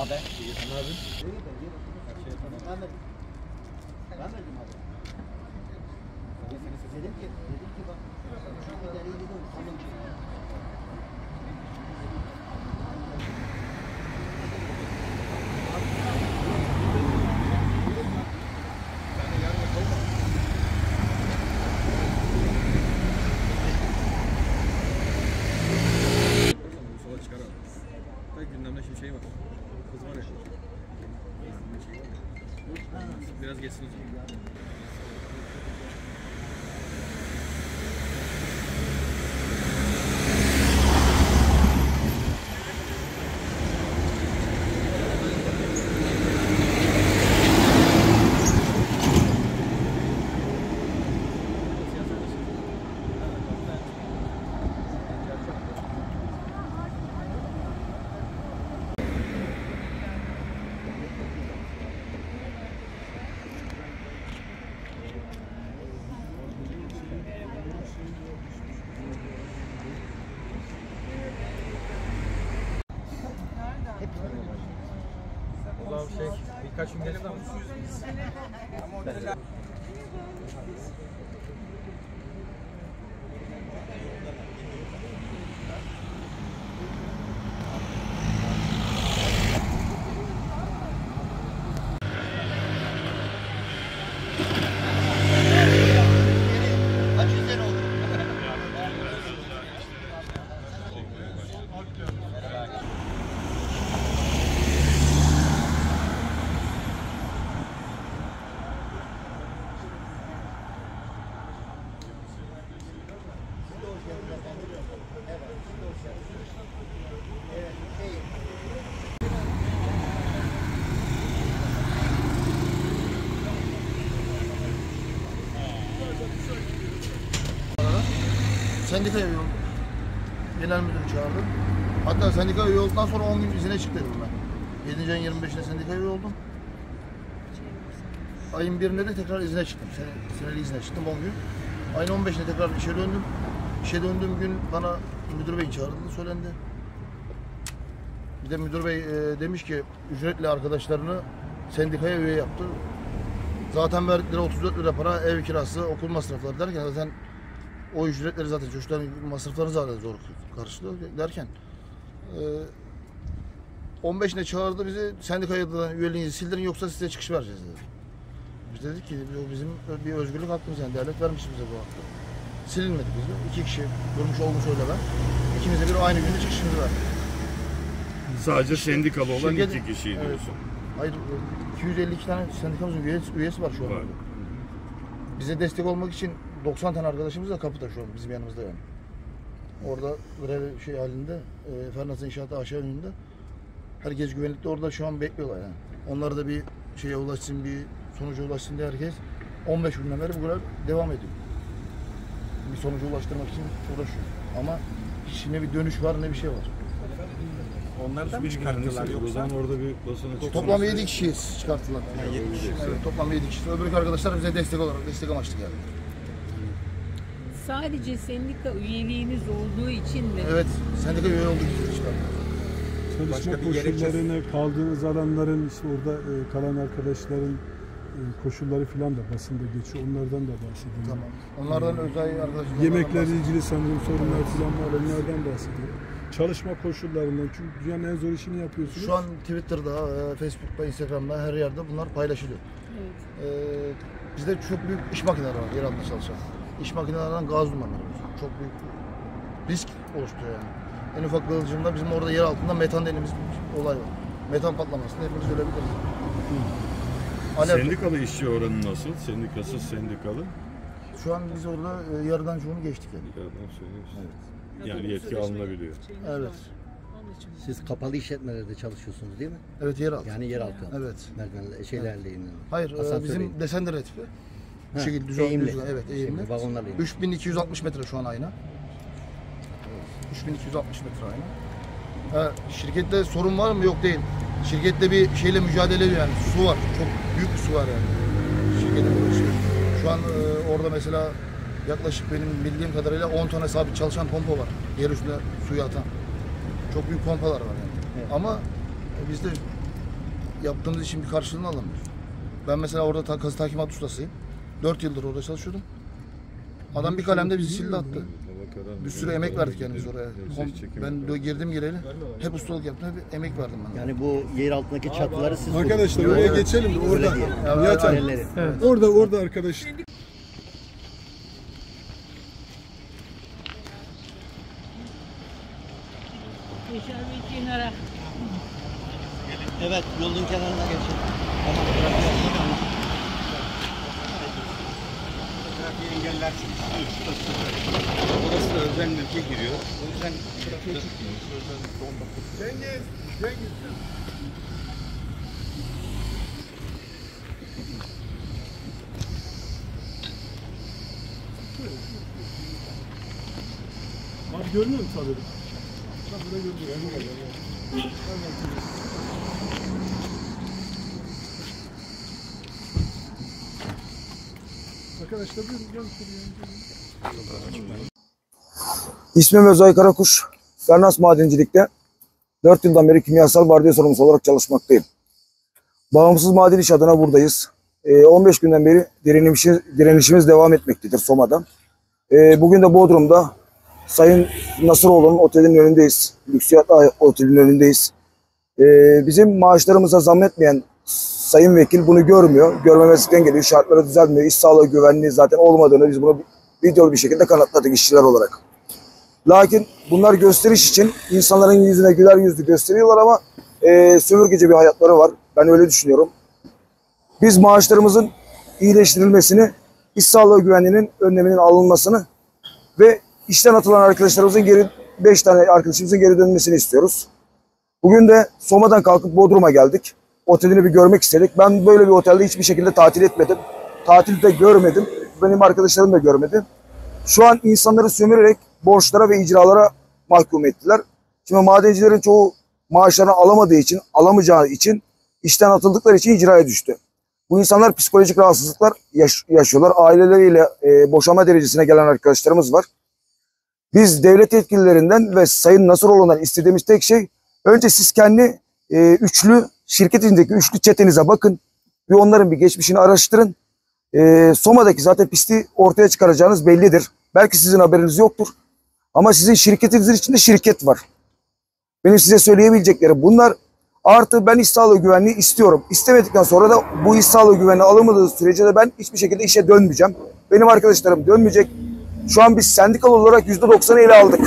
abi? İyi, sen abi? Ben verdim abi. Dedim ki bak şu kadar iyi dedim. Tamam. Sola çıkar abi. Bak gündemde şimdi şey var. Kız var ya. Biraz geçsin o zaman. O zaman birkaç gün gelir ama. Sendikaya üye oldum. Genel müdürü çağırdım. Hatta sendikaya üye olduktan sonra 10 gün izine çıktım ben. 7. ayın 25'inde sendikaya üye oldum. Ayın 1'inde de tekrar izine çıktım. Seneli izine çıktım 10 gün. Ayın 15'inde tekrar işe döndüm. İşe döndüğüm gün bana müdür bey çağrıldı, söylendi. Bir de müdür bey demiş ki ücretli arkadaşlarını sendikaya üye yaptı. Zaten verdikleri 34 lira para, ev kirası, okul masrafları derken zaten o ücretleri zaten çocukların masraflarını zaten zor karşılıyor derken 15'ine çağırdı bizi, sendikaya üyeliğinizi sildirin yoksa size çıkış vereceğiz dedi. Biz dedik ki bizim bir özgürlük hakkımız, yani devlet vermiş bize bu hakkı. Silinmedi bizi. 2 kişi durmuş olmuş öyle ben. İkimize bir aynı günde çıkışımızı verdik. Sadece sendikalı olan Şirket, 2 kişi diyorsun. Evet. Hayır, 252 tane sendikamızın üyesi var şu an. Var. Bize destek olmak için 90 tane arkadaşımız da kapıda şu an bizim yanımızda yani. Orada grev halinde Fernas'ın inşaatı aşağı yönünde. Herkes güvenlikte orada şu an bekliyorlar yani. Onlar da bir şeye ulaşsın, bir sonuca ulaşsın diye herkes 15 günden beri bu grev devam ediyor. Bir sonuca ulaştırmak için uğraşıyor. Ama hiç ne bir dönüş var ne bir şey var. Onlardan mı çıkarttılar yoksa? Orada bir basına Toplam 7 kişiyiz çıkarttılar. Evet, toplam 7 kişi. Öbür arkadaşlar bize destek olarak, destek amaçlı geldi. Sadece sendika üyeliğiniz olduğu için mi? Evet, sendika üye olduk çıkarttılar. Çalışma koşullarını, kaldığınız alanların, işte orada kalan arkadaşların koşulları falan da basında geçiyor. Onlardan da bahsedeyim. Tamam. Onlardan özel arkadaşlar. Yemeklerle ilgili sanırım sorunlar falan var. Onlardan bahsediyorum. Çalışma koşullarından. Çünkü dünyanın en zor işini yapıyorsunuz. Şu an Twitter'da, Facebook'ta, Instagram'da her yerde bunlar paylaşılıyor. Evet. Bizde çok büyük iş makineleri var yer altında çalışan. İş makinelerinden gaz dumanları var. Çok büyük risk oluşturuyor yani. En ufak kıvılcımda bizim orada yer altında metan dediğimiz bir olay var. Metan patlamasında hepimiz ölebiliriz. Sendikalı işçi oranı nasıl? Sendikasız sendikalı? Şu an biz orada yarıdan çoğunu geçtik yani. Yardım söylüyorsun. Evet. Yani yetki alınabiliyor. Evet. Siz kapalı işletmelerde çalışıyorsunuz değil mi? Evet, yer altı. Yani yer altı. Evet. Merdivenle, şeylerle inen. Hayır, bizim Desender tipi. Bu şekilde düzenli. Evet, eğimli. Vagonlarla inen. 3260 metre şu an ayna. 3260 metre ayna. Şirkette sorun var mı? Yok değil. Şirkette bir şeyle mücadele ediyor yani. Su var. Çok büyük bir su var yani. Şirketin burası. Şu an orada mesela yaklaşık benim bildiğim kadarıyla 10 tane sabit çalışan pompa var. Yer üstünde suyu atan. Çok büyük pompalar var yani. Evet. Ama bizde yaptığımız işin bir karşılığını alamıyoruz. Ben mesela orada kazı takimat ustasıyım. 4 yıldır orada çalışıyordum. Adam bir kalemde bizi sildi attı. Bir sürü emek verdik yani biz oraya. Ben de girdim gireli. Hep ustalık yaptım, hep emek verdim ben. Yani bu yer altındaki çatıları siz Arkadaşlar oraya geçelim de orada. Nihat abi. Evet. Orada arkadaş. Yaşar Bey kenara. Evet, yolun kenarına geçin. Tamam, tamam. Trafiği engellersiniz. Orası da özel mülke giriyor. O yüzden trafiğe çıkmıyoruz. Cengiz. Abi görünüyor mu tabii? Burada görünüyor. Arkadaşlar buyurun. İsmim Özay Karakuş. Fernas Madencilik'te 4 yıldan beri kimyasal vardiya sorumlusu olarak çalışmaktayım. Bağımsız maden iş adına buradayız. 15 günden beri direnişimiz devam etmektedir Soma'da. Bugün de Bodrum'da Sayın Nasıroğlu'nun otelinin önündeyiz. Lüksiyat Otelinin önündeyiz. Bizim maaşlarımıza zam etmeyen Sayın Vekil bunu görmüyor. Görmemezlikten geliyor. Şartları düzelmiyor. İş sağlığı güvenliği zaten olmadığını biz bunu videolu bir şekilde kanıtladık işçiler olarak. Lakin bunlar gösteriş için insanların yüzüne güler yüzlü gösteriyorlar ama sömürgeci bir hayatları var. Ben öyle düşünüyorum. Biz maaşlarımızın iyileştirilmesini, iş sağlığı güvenliğinin önleminin alınmasını ve işten atılan arkadaşlarımızın 5 tane arkadaşımızın geri dönmesini istiyoruz. Bugün de Soma'dan kalkıp Bodrum'a geldik. Otelini bir görmek istedik. Ben böyle bir otelde hiçbir şekilde tatil etmedim. Tatilde görmedim. Benim arkadaşlarım da görmedi. Şu an insanları sömürerek borçlara ve icralara mahkum ettiler. Şimdi madencilerin çoğu maaşlarını alamadığı için, alamayacağı için, işten atıldıkları için icraya düştü. Bu insanlar psikolojik rahatsızlıklar yaşıyorlar. Aileleriyle boşanma derecesine gelen arkadaşlarımız var. Biz devlet yetkililerinden ve Sayın Nasıroğlu'ndan istediğimiz tek şey, önce siz kendi şirketinizdeki üçlü çetenize bakın ve onların bir geçmişini araştırın. Soma'daki zaten pisliği ortaya çıkaracağınız bellidir. Belki sizin haberiniz yoktur. Ama sizin şirketinizin içinde şirket var. Benim size söyleyebileceklerim bunlar. Artı ben iş sağlığı güvenliği istiyorum. İstemedikten sonra da bu iş sağlığı güvenliği alınmadığı sürece de ben hiçbir şekilde işe dönmeyeceğim. Benim arkadaşlarım dönmeyecek. Şu an biz sendikal olarak %90'ı ele aldık.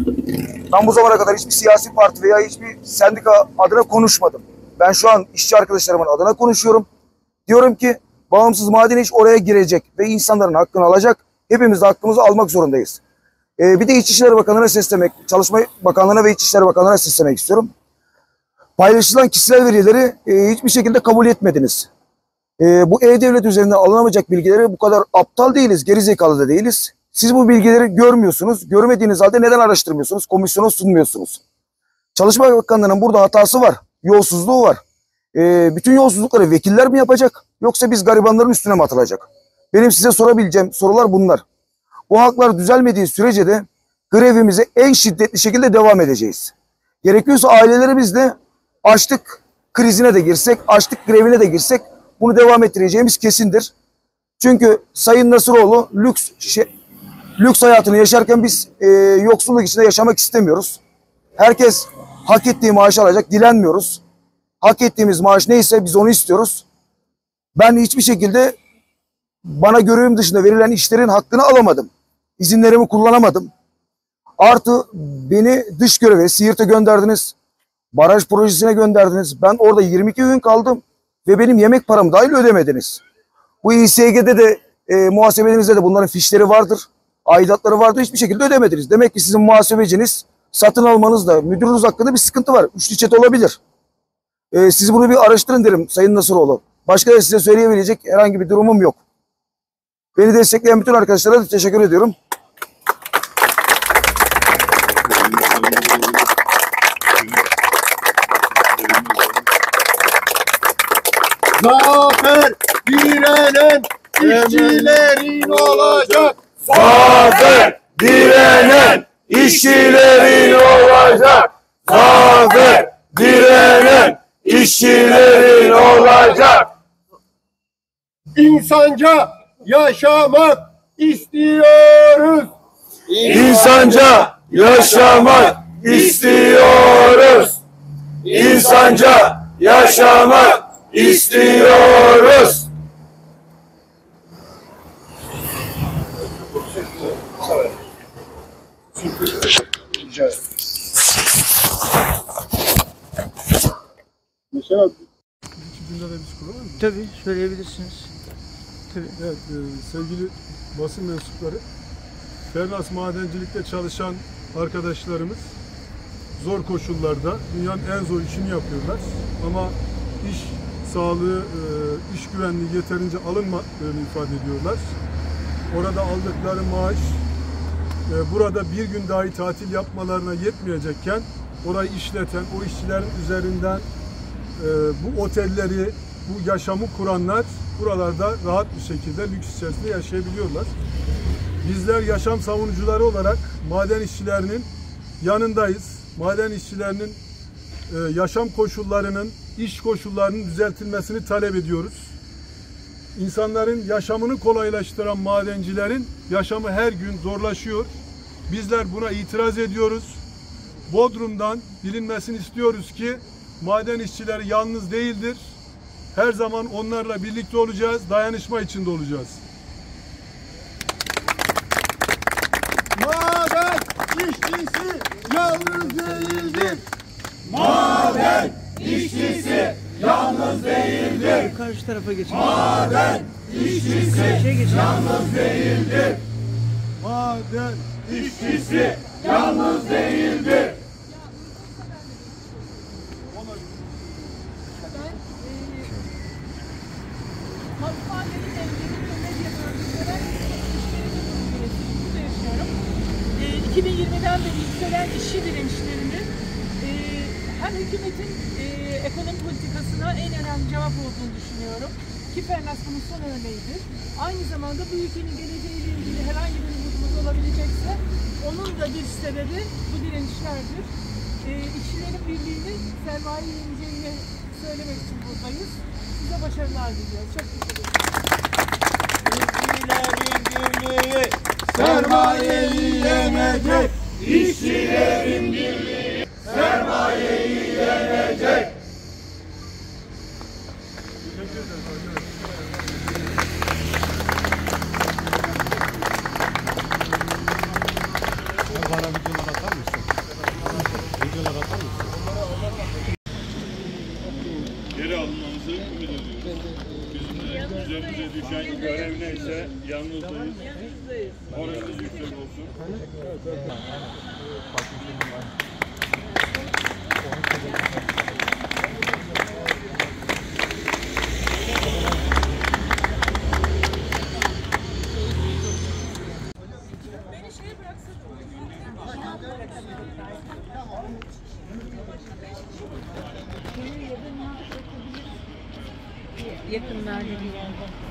Ben bu zamana kadar hiçbir siyasi parti veya hiçbir sendika adına konuşmadım. Ben şu an işçi arkadaşlarımın adına konuşuyorum. Diyorum ki bağımsız maden iş oraya girecek ve insanların hakkını alacak. Hepimiz de hakkımızı almak zorundayız. Bir de İçişleri Bakanlığı'na seslemek, Çalışma Bakanlığı'na ve İçişleri Bakanlığı'na seslemek istiyorum. Paylaşılan kişisel verileri hiçbir şekilde kabul etmediniz. Bu e-devlet üzerinden alınamayacak bilgileri bu kadar aptal değiliz, gerizekalı da değiliz. Siz bu bilgileri görmüyorsunuz. Görmediğiniz halde neden araştırmıyorsunuz? Komisyona sunmuyorsunuz. Çalışma Bakanlığı'nın burada hatası var. Yolsuzluğu var. Bütün yolsuzlukları vekiller mi yapacak? Yoksa biz garibanların üstüne mi atılacak? Benim size sorabileceğim sorular bunlar. Bu haklar düzelmediği sürece de grevimize en şiddetli şekilde devam edeceğiz. Gerekiyorsa ailelerimizle açlık krizine de girsek, açlık grevine de girsek bunu devam ettireceğimiz kesindir. Çünkü Sayın Nasıroğlu lüks hayatını yaşarken biz yoksulluk içinde yaşamak istemiyoruz. Herkes hak ettiği maaşı alacak, dilenmiyoruz. Hak ettiğimiz maaş neyse biz onu istiyoruz. Ben hiçbir şekilde bana görevim dışında verilen işlerin hakkını alamadım. İzinlerimi kullanamadım. Artı beni dış göreve, Siirt'e gönderdiniz. Baraj projesine gönderdiniz. Ben orada 22 gün kaldım ve benim yemek paramı dahil ödemediniz. Bu İSG'de de muhasebemizde de bunların fişleri vardır. Aidatları vardır. Hiçbir şekilde ödemediniz. Demek ki sizin muhasebeciniz satın almanızda, müdürünüz hakkında bir sıkıntı var. Üçlü çete olabilir. Siz bunu bir araştırın derim Sayın Nasıroğlu. Başka da size söyleyebilecek herhangi bir durumum yok. Beni destekleyen bütün arkadaşlara da teşekkür ediyorum. Zafer direnen işçilerin olacak. Zafer direnen işçilerin olacak. Zafer direnen işçilerin olacak. İnsanca yaşamak istiyoruz. İnsanca yaşamak istiyoruz. İnsanca yaşamak istiyoruz. Mesela iki cümlede biz kuralım mı? Tabii söyleyebilirsiniz. Evet, sevgili basın mensupları, Fernaz Madencilik'te çalışan arkadaşlarımız zor koşullarda dünyanın en zor işini yapıyorlar. Ama iş sağlığı, iş güvenliği yeterince alınmadığını ifade ediyorlar. Orada aldıkları maaş burada bir gün dahi tatil yapmalarına yetmeyecekken orayı işleten, o işçilerin üzerinden bu otelleri, bu yaşamı kuranlar buralarda rahat bir şekilde lüks içerisinde yaşayabiliyorlar. Bizler yaşam savunucuları olarak maden işçilerinin yanındayız. Maden işçilerinin yaşam koşullarının, iş koşullarının düzeltilmesini talep ediyoruz. İnsanların yaşamını kolaylaştıran madencilerin yaşamı her gün zorlaşıyor. Bizler buna itiraz ediyoruz. Bodrum'dan bilinmesini istiyoruz ki maden işçileri yalnız değildir. Her zaman onlarla birlikte olacağız, dayanışma içinde olacağız. Maden işçisi yalnız değildir. Maden işçisi yalnız değildir. Karşı tarafa geçin. Maden işçisi yalnız değildir. Maden İşçisi yalnız değildir. Madenin evlerinin ve medya bölgesel yaşıyorum. 2020'den beri yükselen işçi direnişlerinin hem hükümetin ekonomi politikasına en önemli cevap olduğunu düşünüyorum. Ki Fernaz bunun son örneğidir. Aynı zamanda bu ülkenin geleceğiyle ilgili herhangi bir umudumuz olabilecekse onun da bir sebebi bu direnişlerdir. İşçilerin birliğini sermaye yeneceğini söylemek için buradayız. Size başarılar diliyoruz. Çok teşekkür ederim. Sermayeyi yenecek. İşçilerin birliği sermayeyi yenecek. Geri alınmamızı ümit ediyoruz. Bizim de üzerimize düşen görev neyse yalnızdayız. Moraliniz yüksek olsun. Beni şeye bıraksın. Yakınlarda bir yerde.